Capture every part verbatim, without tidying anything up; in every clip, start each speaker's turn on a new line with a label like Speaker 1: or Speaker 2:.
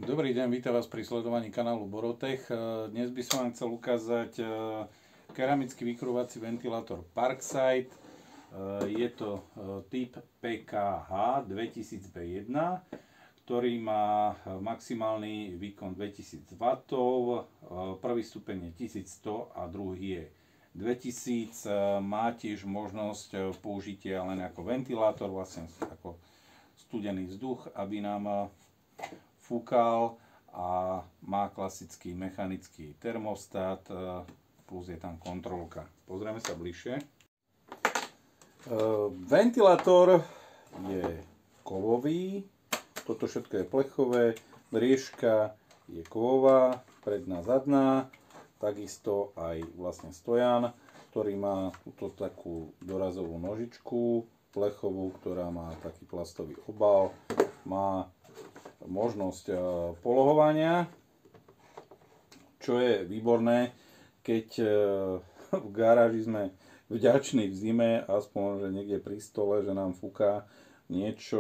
Speaker 1: Dobrý deň, vítam vás pri sledovaní kanálu Borotech. Dnes by som vám chcel ukázať keramický vykurovací ventilátor Parkside. Je to typ P K H dvetisíc B jeden, ktorý má maximálny výkon dvetisíc wattov, prvý stupeň je tisícsto a druhý je dvetisíc. Má tiež možnosť použitia len ako ventilátor, vlastne ako studený vzduch, aby nám fúkal, a má klasický mechanický termostat, plus je tam kontrolka. Pozrieme sa bližšie. Ventilátor je kovový, toto všetko je plechové, mriežka je kovová, predná, zadná, takisto aj vlastne stojan, ktorý má túto takú dorazovú nožičku plechovú, ktorá má taký plastový obal, má možnosť polohovania, čo je výborné, keď v garáži sme vďační v zime, aspoň že niekde pri stole, že nám fúka niečo,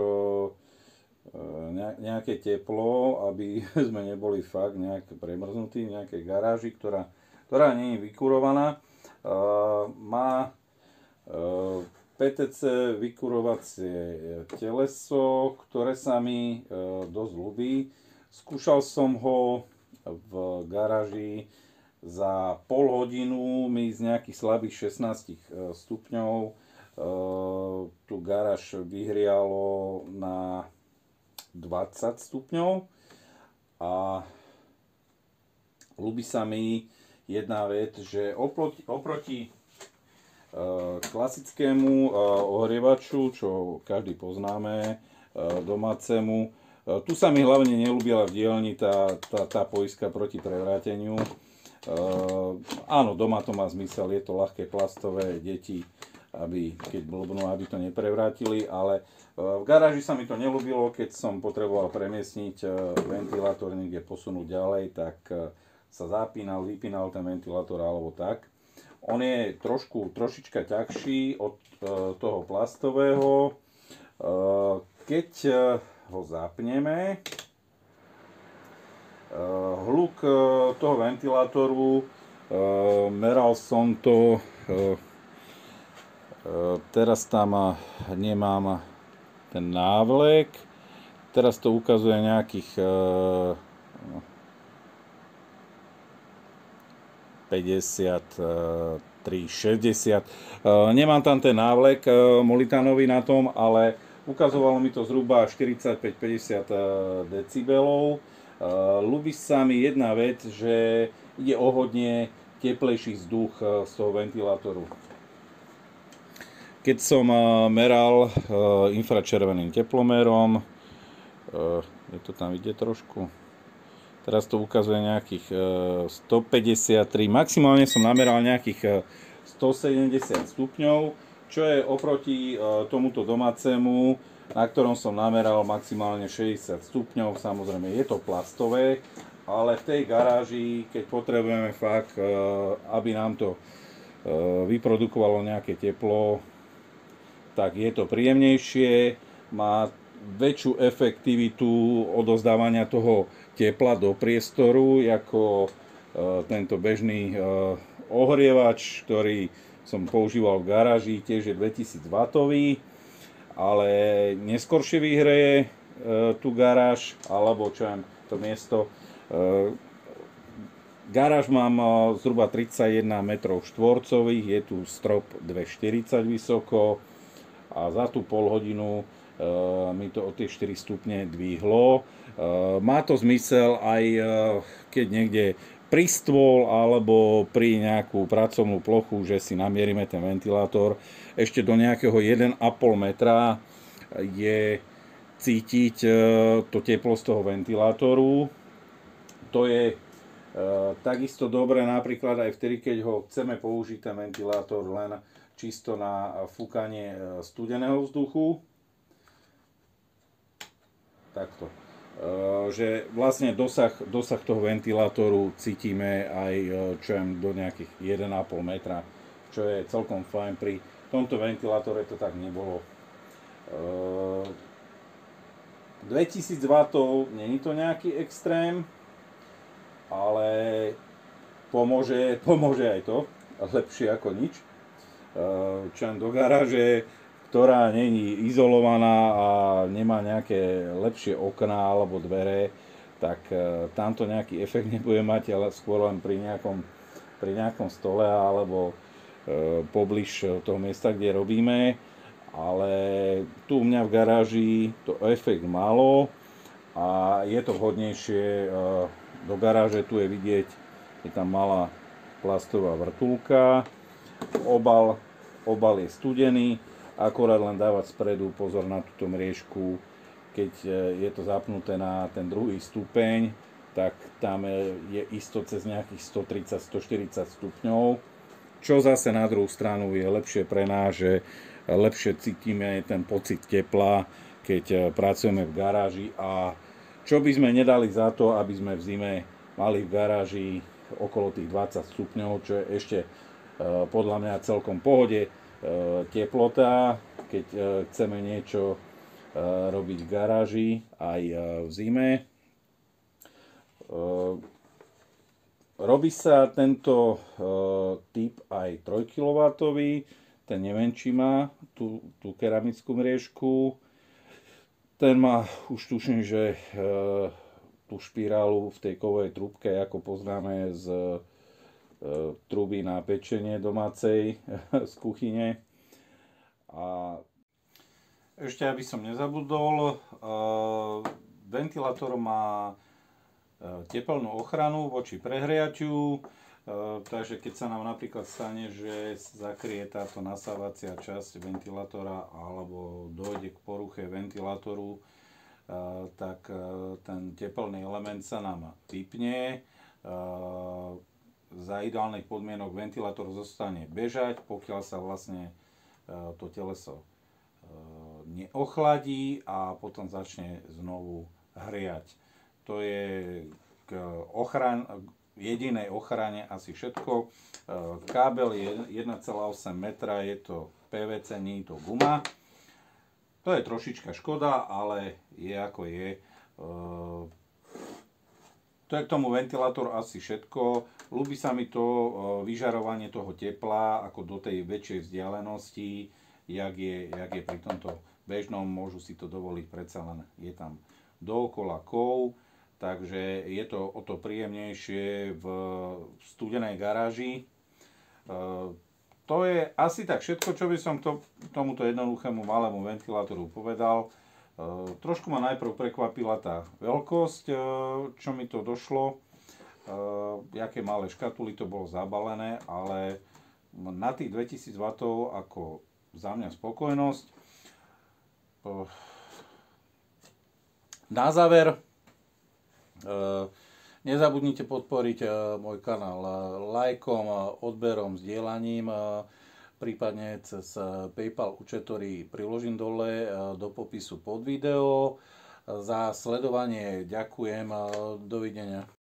Speaker 1: nejaké teplo, aby sme neboli fakt nejak premrznutí v nejakej garáži, ktorá, ktorá nie je vykurovaná. Má P T C vykurovacie teleso, ktoré sa mi e, dosť ľúbi. Skúšal som ho v garáži za pol hodinu, mi z nejakých slabých šestnásť stupňov e, tú garáž vyhrialo na dvadsať stupňov a ľúbi sa mi jedna vec, že oproti, oproti klasickému ohrievaču, čo každý poznáme, domácemu. Tu sa mi hlavne neľúbila v dielni tá, tá, tá poistka proti prevráteniu. Áno, doma to má zmysel, je to ľahké plastové, deti, aby, keď blbnú, aby to neprevrátili, ale v garáži sa mi to neľúbilo, keď som potreboval premiestniť ventilátor niekde posunúť ďalej, tak sa zapínal, vypínal ten ventilátor alebo tak. On je trošku, trošička ťažší od e, toho plastového. E, keď e, ho zapneme, e, hluk e, toho ventilátoru, e, meral som to, e, e, teraz tam nemám ten návlek, teraz to ukazuje nejakých e, päťdesiattri šesťdesiat. Nemám tam ten návlek molitánový na tom, ale ukazovalo mi to zhruba štyridsaťpäť päťdesiat decibelov. Ľúbi sa mi jedna vec, že ide o hodne teplejší vzduch z toho ventilátoru. Keď som meral infračerveným teplomerom, je to tam vidieť trošku, teraz to ukazuje nejakých stopäťdesiattri, maximálne som nameral nejakých stosedemdesiat stupňov, čo je oproti tomuto domácemu, na ktorom som nameral maximálne šesťdesiat stupňov. Samozrejme je to plastové, ale v tej garáži, keď potrebujeme fakt, aby nám to vyprodukovalo nejaké teplo, tak je to príjemnejšie, má väčšiu efektivitu odozdávania toho tepla do priestoru ako e, tento bežný e, ohrievač, ktorý som používal v garáži, tiež je dvetisíc wattový, ale neskoršie vyhreje e, tú garáž, alebo čo viem, to miesto. E, garáž mám e, zhruba tridsaťjeden metrov štvorcových, je tu strop dvestoštyridsať vysoko a za tú pol hodinu Uh, mi to o tie štyri stupne dvihlo. Uh, má to zmysel aj uh, keď niekde pri stôl alebo pri nejakú pracovnú plochu, že si namierime ten ventilátor. Ešte do nejakého jeden a pol metra je cítiť uh, to teplo z toho ventilátoru. To je uh, takisto dobré napríklad aj vtedy, keď ho chceme použiť ten ventilátor len čisto na fúkanie studeného vzduchu. Takto. E, že vlastne dosah, dosah toho ventilátoru cítime aj čo je do nejakých jeden a pol metra, čo je celkom fajn. Pri tomto ventilátore to tak nebolo. E, dvetisíc wattov, není to nejaký extrém, ale pomôže, pomôže aj to, lepšie ako nič. Čo do garáže, ktorá není izolovaná a nemá nejaké lepšie okná alebo dvere, tak tamto nejaký efekt nebude mať, ale skôr len pri nejakom, pri nejakom stole alebo pobliž toho miesta, kde robíme. Ale tu u mňa v garáži to efekt malo a je to vhodnejšie do garáže. Tu je vidieť, je tam malá plastová vrtuľka, obal, obal je studený, akorát len dávať spredu pozor na túto mriežku, keď je to zapnuté na ten druhý stupeň, tak tam je isto cez nejakých stotridsať až stoštyridsať stupňov, čo zase na druhú stranu je lepšie pre nás, že lepšie cítime ten pocit tepla, keď pracujeme v garáži. A čo by sme nedali za to, aby sme v zime mali v garáži okolo tých dvadsať stupňov, čo je ešte podľa mňa celkom v pohode teplota, keď chceme niečo robiť v garáži aj v zime. Robí sa tento typ aj tri kilowattov. Ten nemenší má tú, tú keramickú mriežku. Ten má, už tuším, že e, tú špirálu v tej kovovej trúbke, ako poznáme z e, truby na pečenie domácej z kuchyne. A ešte, aby som nezabudol, e, ventilátor má tepelnú ochranu voči prehriatiu. Uh, takže keď sa nám napríklad stane, že zakrie táto nasávacia časť ventilátora alebo dojde k poruche ventilátoru, uh, tak uh, ten tepelný element sa nám vypne. Uh, za ideálnych podmienok ventilátor zostane bežať, pokiaľ sa vlastne uh, to teleso uh, neochladí a potom začne znovu hriať. To je k ochrane, jedinej ochrane asi všetko. Kábel je jeden celá osem metra, je to pé vé cé, nie je to guma. To je trošička škoda, ale je ako je. To je k tomu ventilátor asi všetko. Ľúbi sa mi to vyžarovanie toho tepla, ako do tej väčšej vzdialenosti, jak je, jak je pri tomto bežnom, môžu si to dovoliť, predsa len je tam dookola kov. Takže je to o to príjemnejšie v studenej garáži. To je asi tak všetko, čo by som to, tomuto jednoduchému malému ventilátoru povedal. Trošku ma najprv prekvapila tá veľkosť, čo mi to došlo. Jaké malé škatuly to bolo zabalené, ale na tých dvetisíc wattov ako za mňa spokojnosť. Na záver, nezabudnite podporiť môj kanál lajkom, odberom, zdieľaním, prípadne cez PayPal účet, ktorý priložím dole do popisu pod video. Za sledovanie ďakujem, dovidenia.